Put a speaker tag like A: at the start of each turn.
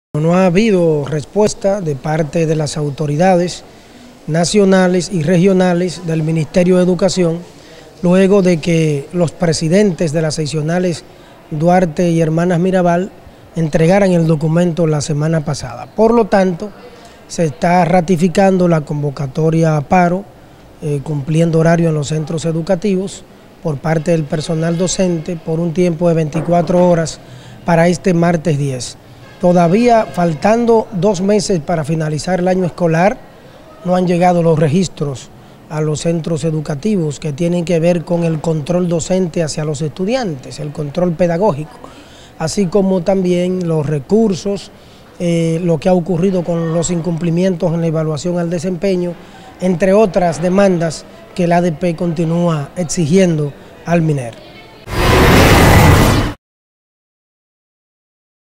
A: No ha habido respuesta de parte de las autoridades nacionales y regionales del Ministerio de Educación, luego de que los presidentes de las seccionales Duarte y Hermanas Mirabal entregaran el documento la semana pasada. Por lo tanto, se está ratificando la convocatoria a paro, cumpliendo horario en los centros educativos por parte del personal docente por un tiempo de 24 horas para este martes 10. Todavía faltando 2 meses para finalizar el año escolar, no han llegado los registros a los centros educativos que tienen que ver con el control docente hacia los estudiantes, el control pedagógico, así como también los recursos, lo que ha ocurrido con los incumplimientos en la evaluación al desempeño, entre otras demandas que el ADP continúa exigiendo al MINER.